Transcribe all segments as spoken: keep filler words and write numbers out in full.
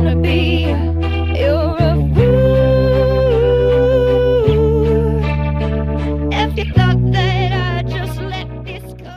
wanna be. You're a fool if you thought that I'd just let this go.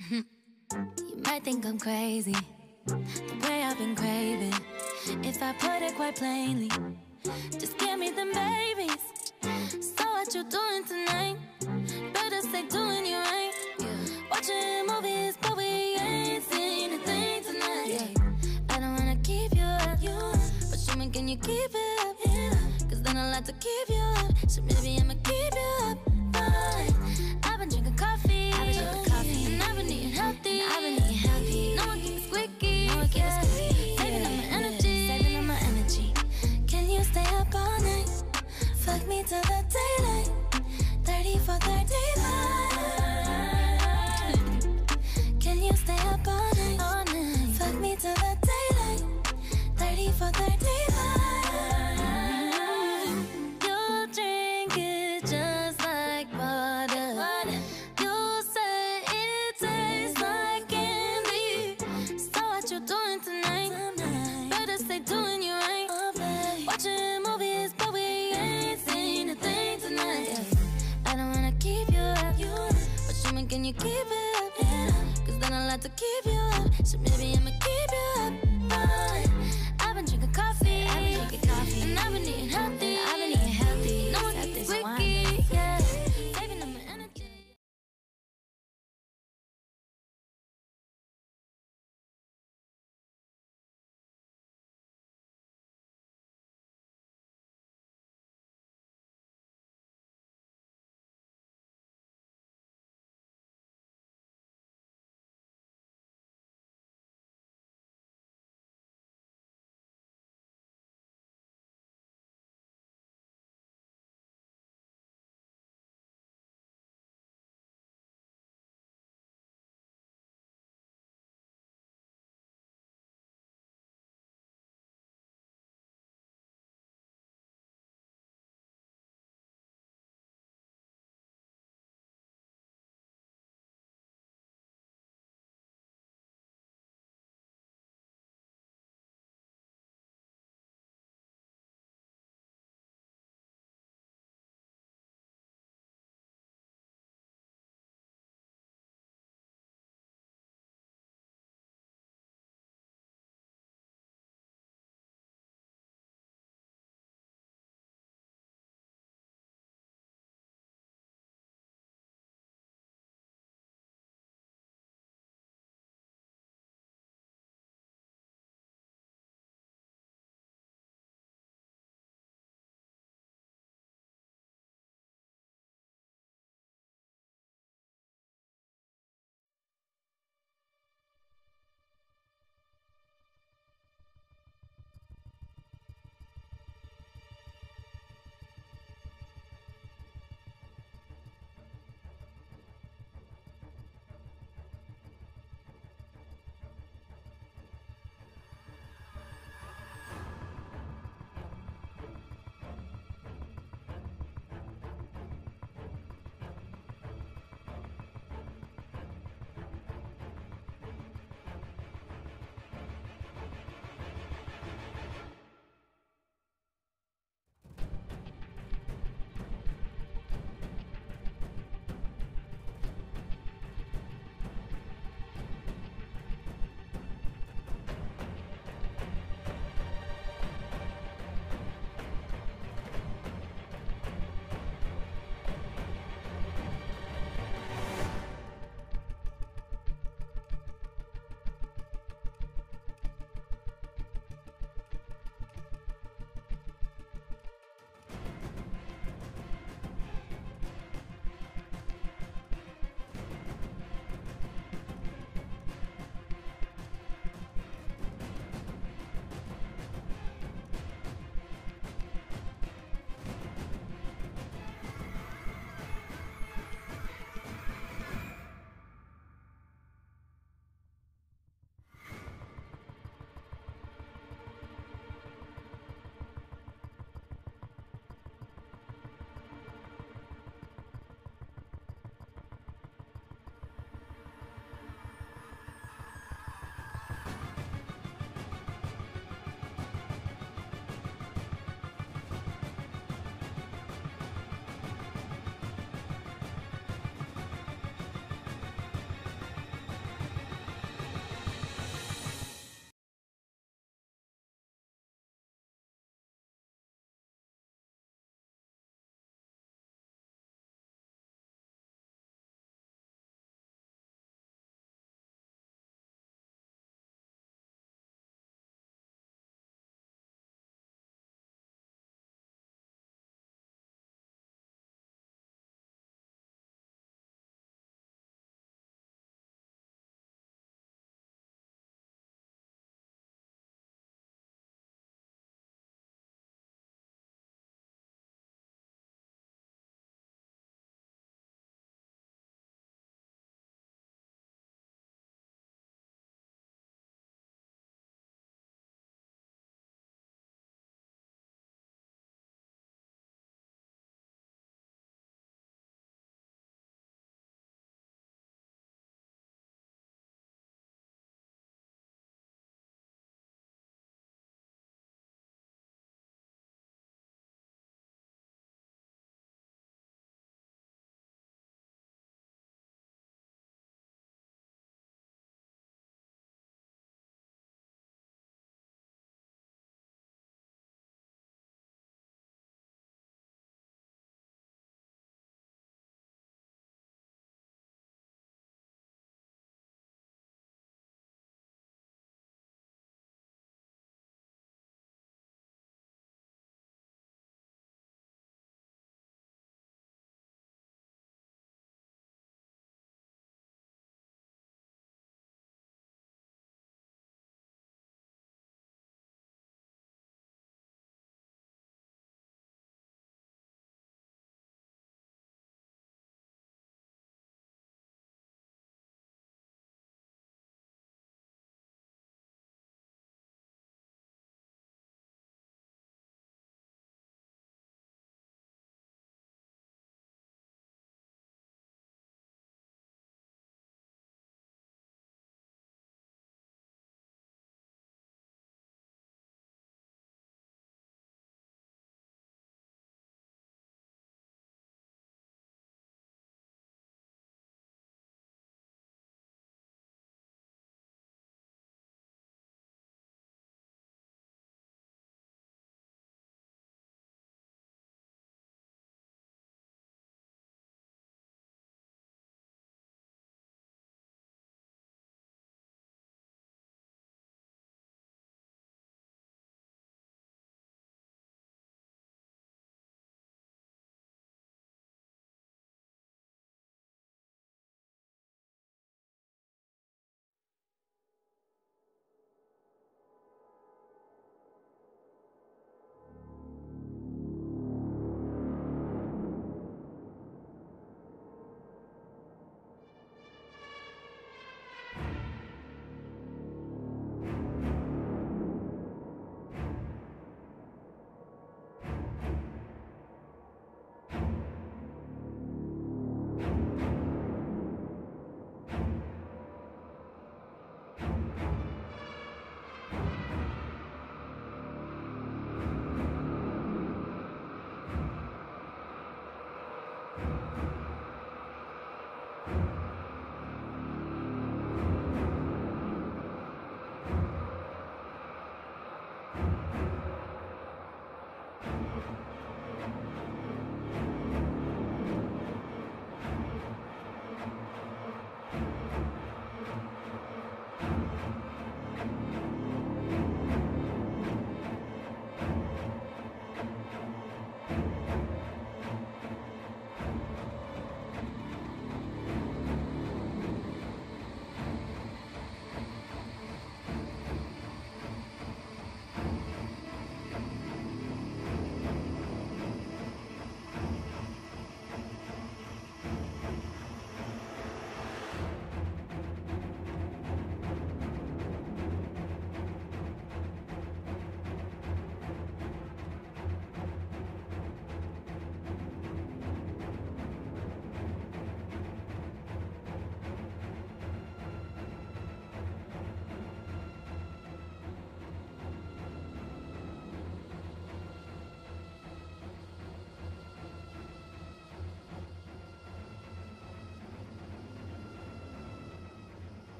You might think I'm crazy, the way I've been craving. If I put it quite plainly, just give me them babies. So what you doing tonight? Better stay doing you right. Yeah. Watching movies, but we ain't seen a thing tonight. Yeah. I don't wanna keep you up, you up. But show me, can you keep it up? Yeah. Cause then I'll have to keep you up. So maybe I'ma keep you up. But I've been drinking coffee, I've been drinking coffee, and I've been eating healthy. I've been eating healthy. No one keeps squeaky, no one keeps yeah. squeaky. Saving up my energy, saving up my energy. Can you stay up all night? Fuck me till the daylight. Thirty for thirty-five. Can you stay up all night? All night. Fuck me till the daylight. Thirty for thirty-five. You drink it just like water. You say it tastes like candy. So what you doing tonight? Better stay doing you right. Watching movies, but we ain't seen a thing tonight. Yeah. I don't wanna keep you up, you up. But show me, can you keep it up? Yeah. Cause then I'll have to keep you up. So maybe I'ma keep you up. But I've been drinking coffee, I've been drinking coffee, and I've been eating healthy. I've been eating healthy. No one keeps squeaky, yeah. Saving up my energy.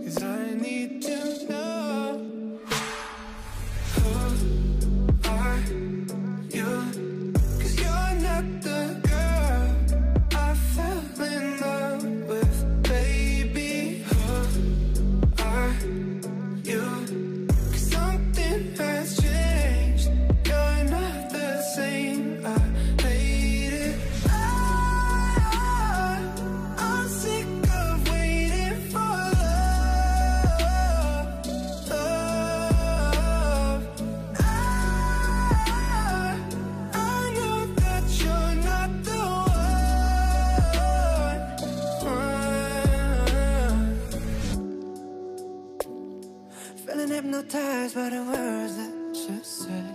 'cause I need to know who are you? 'Cause you're not the girl I fell in love with, baby. Who are you? 'Cause something has changed. You're not the same. I hate it. I, I'm sick of waiting for love, love. I, I know that you're not the one. Feeling hypnotized by the words that you said.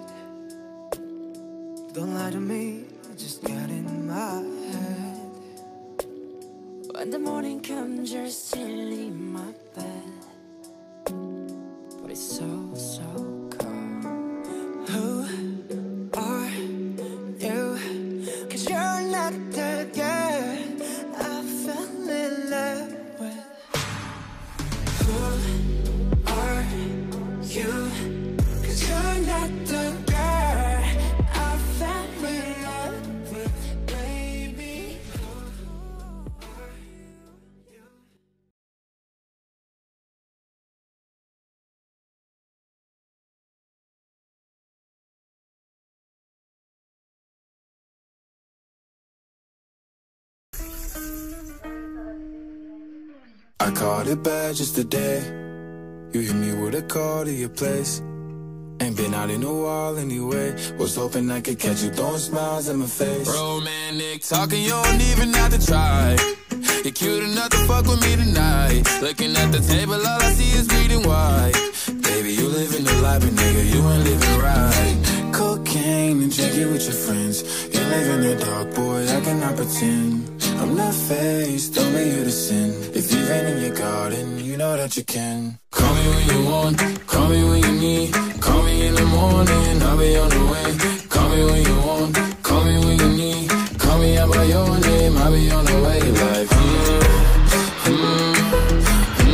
Don't lie to me, it just got in my head. When the morning comes, you're still in my bed, but it's so, so cold. Who are you? 'Cause you're not the girl I fell in love with. Who are you? 'Cause you're not the girl I fell in love with, baby. Who are you? I caught it bad just today. You hit me with a call to your place. Ain't been out in a while anyway. Was hoping I could catch you throwing smiles in my face. Romantic talking, you don't even have to try. You're cute enough to fuck with me tonight. Looking at the table, all I see is bleeding white. Baby, you living the life, but nigga, you ain't living right. Cocaine and drinking with your friends. You live in the dark, boy, I cannot pretend. I'm not faced, only you to sin. If you've been in your garden, you know that you can. Call me when you want, call me when you need. Call me in the morning, I'll be on the way. Call me when you want, call me when you need. Call me out by your name, I'll be on the way. Like, mm, mm, mm,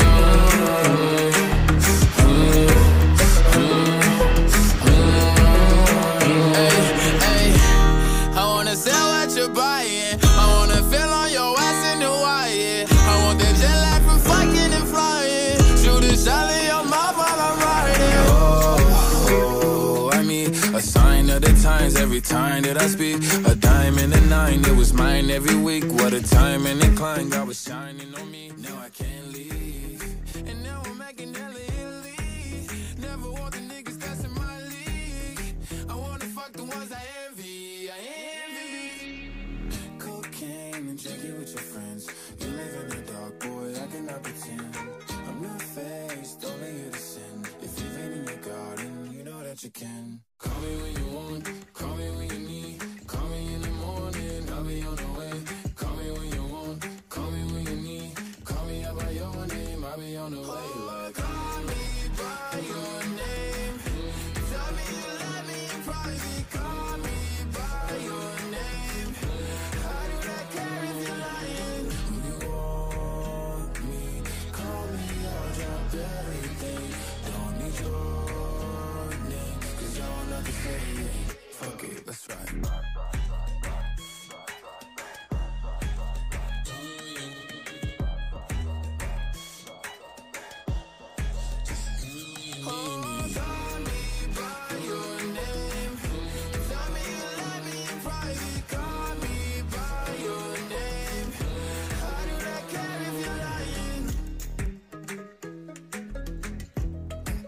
mm, mm, hey, hey. I wanna sell what you're buying. I wanna feel on your ass in the wire. I want that jet lag from fucking and flying. Shoot a shot in your mouth while I'm riding. Oh, oh, I mean, a sign of the times every time that I speak. A dime and a nine, it was mine every week. What a time and incline, God was shining on me. Now I can't leave, and now I'm making hella Italy. Never want the niggas that's in my league. I wanna fuck the ones I envy, I envy. Cocaine and drinking with your friends. You live in the dark, boy, I cannot pretend. I'm not faced, only you to sin. If you've been in your garden, you know that you can. Call me when you want, call me when you need. Call me in the morning, I'll be on the way. Call me when you want, call me when you need. Call me out by your name, I'll be on the way. Like, call me by your name. Tell me you love me in private. Call me by your name. How do I care if you're lying? When you want me, call me, I'll drop everything. Don't need your name, 'cause y'all not the same. Fuck it, let's ride.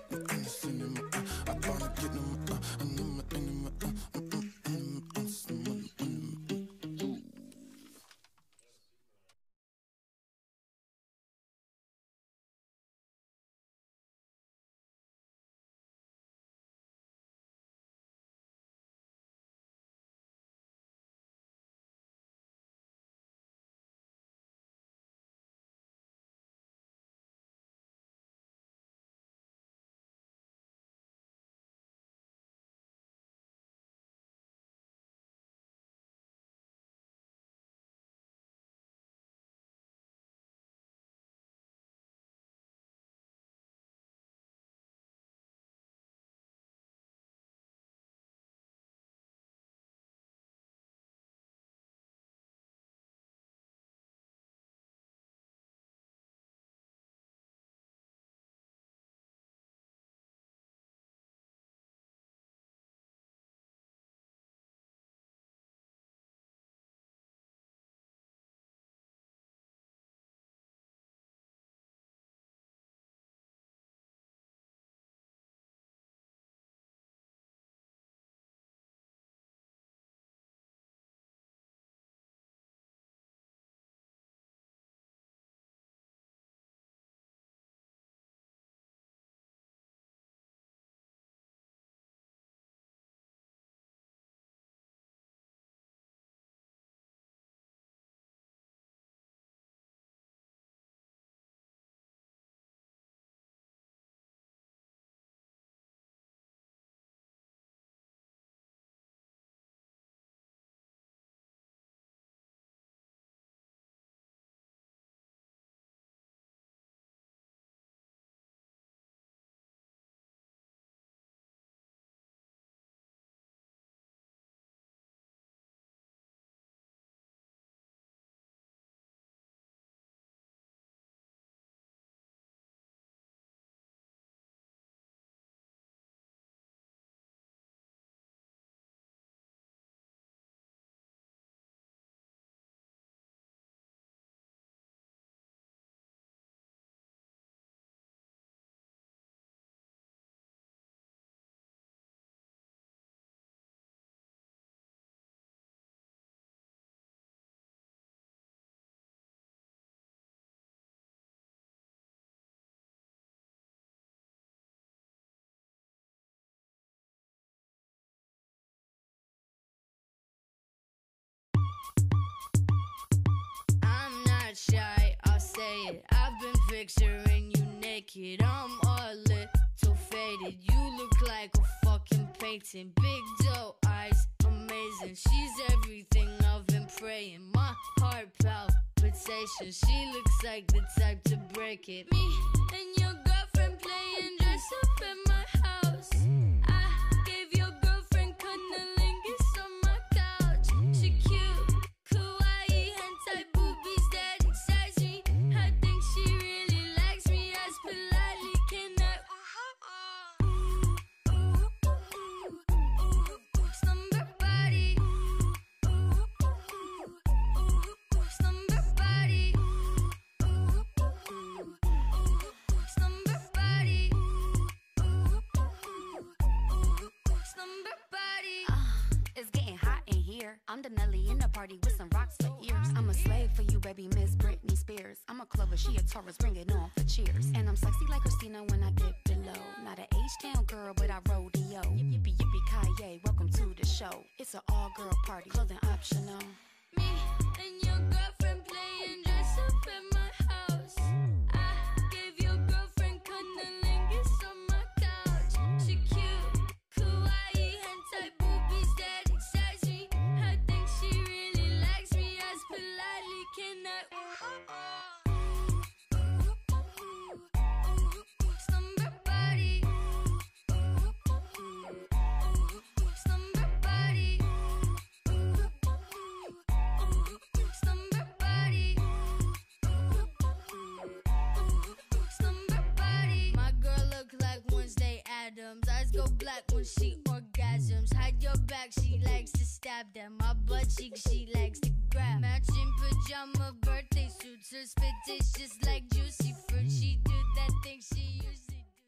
I picturing you naked. I'm a little faded. You look like a fucking painting. Big doe eyes, amazing. She's everything I've been praying. My heart palpitation. She looks like the type to break it. Me and your girlfriend playing dress up in my house. I gave your girlfriend cunnilingus on my couch. She cute, kawaii, hentai boobies that excite me. I think she really likes me. As politely can I slumber body, slumber body, slumber body, slumber body. It's getting hot in here. I'm the Nelly in the party with some rocks for ears. I'm a slave for you, baby, Miss Britney Spears. I'm a Clover, she a Taurus, bring it on for cheers. And I'm sexy like Christina when I dip below. Not a H-Town girl, but I rodeo. Yippee yippee Kaye, welcome to the show. It's an all-girl party, clothing optional. Me and your girlfriend playing dress up in my house. I gave your girlfriend cunnilingus on my couch. She cute, kawaii, hentai boobies that excite me. I think she really likes me. As politely can I slumber body, slumber body, slumber body, slumber body. My girl look like Wednesday Addams. Eyes go black when she orgasms. Hide your back, she likes to stab them. My butt cheek, she likes to grab. Matching pajama birthday suits. Her spit tastes just like juicy fruit. She do that thing she usually do.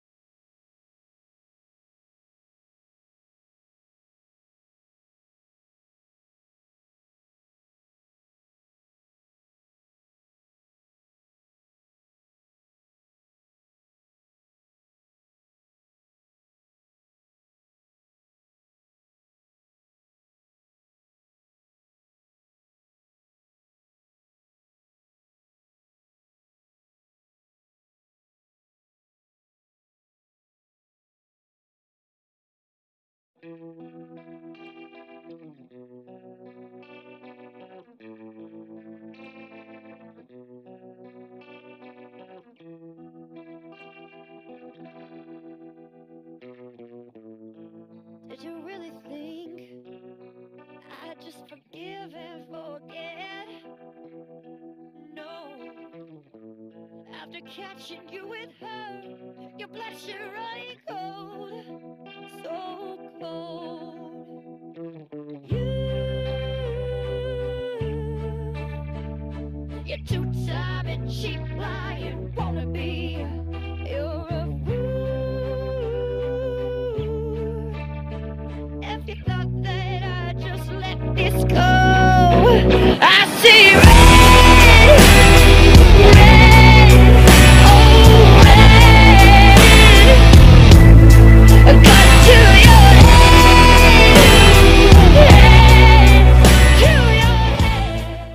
Did you really think I'd just forgive and forget? No. After catching you with her, your blood should run cold, so cold. You, you're two-time and cheap lying wannabe. You're a fool. If you thought that I'd just let this go, I see red, red, oh red. Cut to your head, to your head.